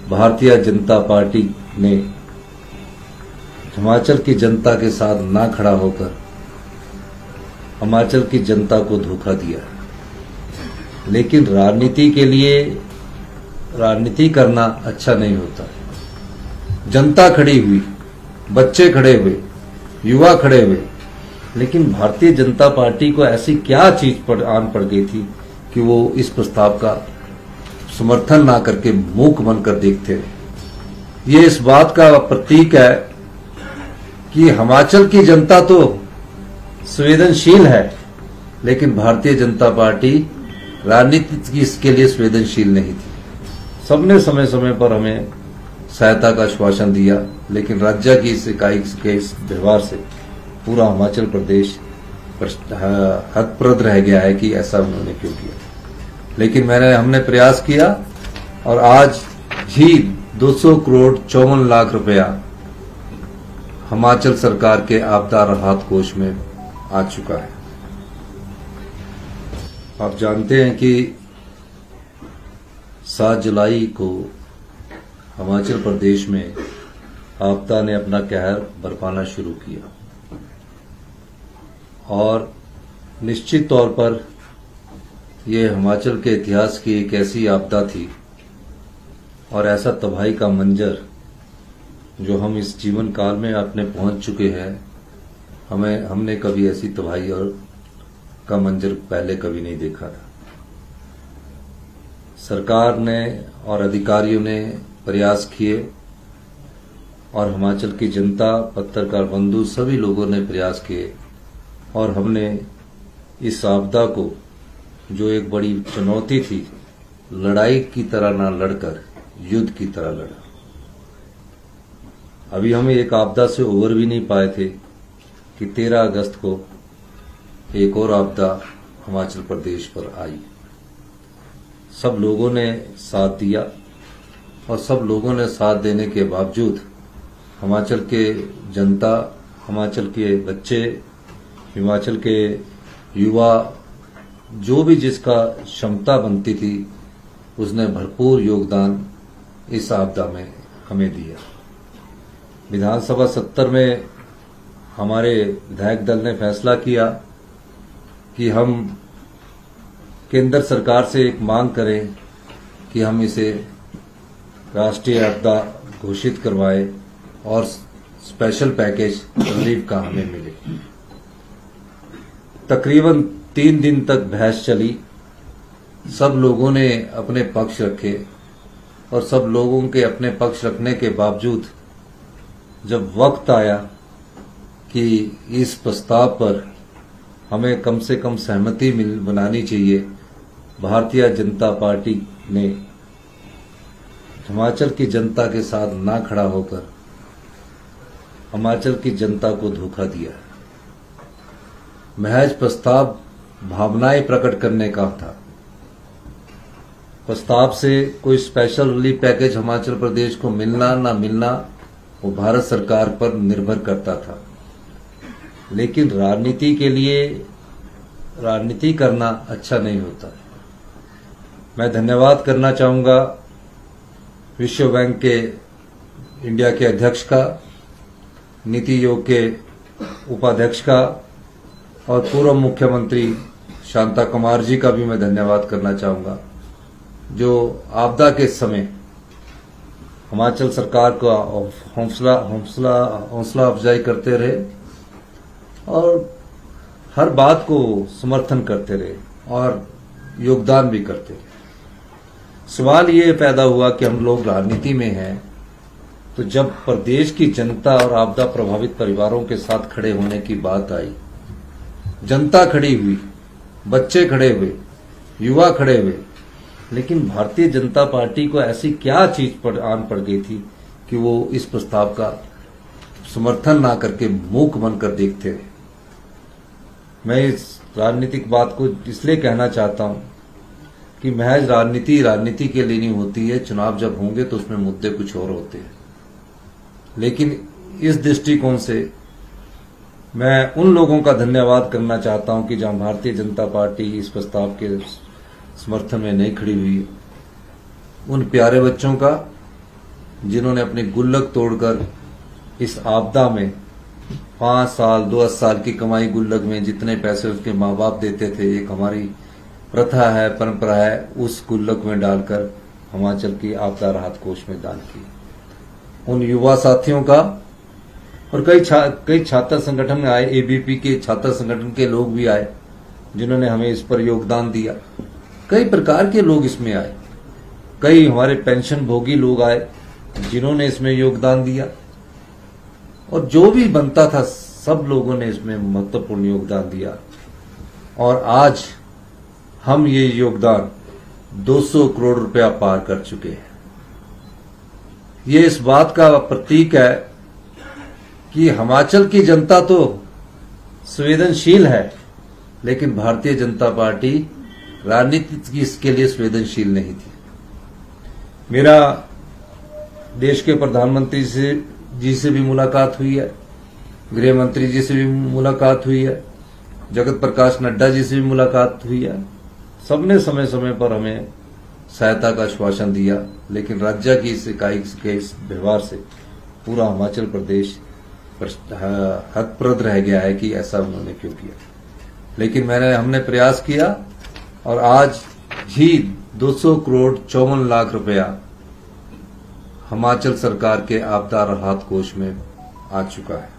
Bharatiya Janata party ने हिमाचल की जनता के साथ ना खड़ा होकर हिमाचल की जनता को धोखा दिया। लेकिन राजनीति के लिए राजनीति करना अच्छा नहीं होता। जनता खड़ी हुई, बच्चे खड़े हुए, युवा खड़े हुए, लेकिन भारतीय जनता पार्टी को ऐसी क्या चीज आन पड़ गई थी कि वो इस प्रस्ताव का समर्थन ना करके मूक बनकर देखते रहे। ये इस बात का प्रतीक है कि हिमाचल की जनता तो संवेदनशील है, लेकिन भारतीय जनता पार्टी राजनीति की इसके लिए संवेदनशील नहीं थी। सबने समय समय पर हमें सहायता का आश्वासन दिया, लेकिन राज्य की इस इकाई के इस व्यवहार से पूरा हिमाचल प्रदेश हतप्रद रह गया है कि ऐसा उन्होंने क्यों किया। लेकिन हमने प्रयास किया और आज ही 200 करोड़ 54 लाख रुपया हिमाचल सरकार के आपदा राहत कोष में आ चुका है। आप जानते हैं कि 7 जुलाई को हिमाचल प्रदेश में आपदा ने अपना कहर बरपाना शुरू किया और निश्चित तौर पर यह हिमाचल के इतिहास की एक ऐसी आपदा थी और ऐसा तबाही का मंजर जो हम इस जीवन काल में अपने पहुंच चुके हैं, हमने कभी ऐसी तबाही और का मंजर पहले कभी नहीं देखा था। सरकार ने और अधिकारियों ने प्रयास किए और हिमाचल की जनता, पत्रकार बंधु, सभी लोगों ने प्रयास किए और हमने इस आपदा को, जो एक बड़ी चुनौती थी, लड़ाई की तरह ना लड़कर युद्ध की तरह लड़ा। अभी हम एक आपदा से उबर भी नहीं पाए थे कि 13 अगस्त को एक और आपदा हिमाचल प्रदेश पर आई। सब लोगों ने साथ दिया और सब लोगों ने साथ देने के बावजूद हिमाचल के जनता, हिमाचल के बच्चे, हिमाचल के युवा, जो भी जिसका क्षमता बनती थी, उसने भरपूर योगदान इस आपदा में हमें दिया। विधानसभा 70 में हमारे विधायक दल ने फैसला किया कि हम केंद्र सरकार से एक मांग करें कि हम इसे राष्ट्रीय आपदा घोषित करवाएं और स्पेशल पैकेज रिलीफ का हमें मिले। तकरीबन 3 दिन तक बहस चली। सब लोगों ने अपने पक्ष रखे और सब लोगों के अपने पक्ष रखने के बावजूद जब वक्त आया कि इस प्रस्ताव पर हमें कम से कम सहमति बनानी चाहिए, भारतीय जनता पार्टी ने हिमाचल की जनता के साथ ना खड़ा होकर हिमाचल की जनता को धोखा दिया। महज प्रस्ताव भावनाएं प्रकट करने का था। प्रस्ताव से कोई special relief package Himachal Pradesh को मिलना ना मिलना वो भारत सरकार पर निर्भर करता था। लेकिन राजनीति के लिए राजनीति करना अच्छा नहीं होता। मैं धन्यवाद करना चाहूंगा विश्व बैंक के इंडिया के अध्यक्ष का, नीति आयोग के उपाध्यक्ष का और पूर्व मुख्यमंत्री शांता कुमार जी का भी मैं धन्यवाद करना चाहूंगा, जो आपदा के समय हिमाचल सरकार का हौसला अफजाई करते रहे और हर बात को समर्थन करते रहे और योगदान भी करते रहे। सवाल ये पैदा हुआ कि हम लोग राजनीति में हैं, तो जब प्रदेश की जनता और आपदा प्रभावित परिवारों के साथ खड़े होने की बात आई, जनता खड़ी हुई, बच्चे खड़े हुए, युवा खड़े हुए, लेकिन भारतीय जनता पार्टी को ऐसी क्या चीज आन पड़ गई थी कि वो इस प्रस्ताव का समर्थन ना करके मूक बनकर देखते रहे। मैं इस राजनीतिक बात को इसलिए कहना चाहता हूं कि महज राजनीति के लिए नहीं होती है। चुनाव जब होंगे तो उसमें मुद्दे कुछ और होते हैं, लेकिन इस दृष्टिकोण से मैं उन लोगों का धन्यवाद करना चाहता हूं कि जहां भारतीय जनता पार्टी इस प्रस्ताव के समर्थन में नहीं खड़ी हुई, उन प्यारे बच्चों का जिन्होंने अपनी गुल्लक तोड़कर इस आपदा में 5 साल 10 साल की कमाई गुल्लक में जितने पैसे उसके माँ बाप देते थे, एक हमारी प्रथा है, परंपरा है, उस गुल्लक में डालकर हिमाचल की आपदा राहत कोष में दान की। उन युवा साथियों का और कई छात्र संगठन में आए, एबीपी के छात्र संगठन के लोग भी आए जिन्होंने हमें इस पर योगदान दिया। कई प्रकार के लोग इसमें आए, कई हमारे पेंशन भोगी लोग आए जिन्होंने इसमें योगदान दिया, और जो भी बनता था सब लोगों ने इसमें महत्वपूर्ण योगदान दिया। और आज हम ये योगदान 200 करोड़ रुपया पार कर चुके हैं। ये इस बात का प्रतीक है कि हिमाचल की जनता तो संवेदनशील है, लेकिन भारतीय जनता पार्टी राजनीति की इसके लिए संवेदनशील नहीं थी। मेरा देश के प्रधानमंत्री जी से भी मुलाकात हुई है, गृह मंत्री जी से भी मुलाकात हुई है, जगत प्रकाश नड्डा जी से भी मुलाकात हुई है। सबने समय समय पर हमें सहायता का आश्वासन दिया, लेकिन राज्य की इस इकाई के इस व्यवहार से पूरा हिमाचल प्रदेश हतप्रद रह गया है कि ऐसा उन्होंने क्यों किया। लेकिन हमने प्रयास किया और आज ही 200 करोड़ 54 लाख रुपया हिमाचल सरकार के आपदा राहत कोष में आ चुका है।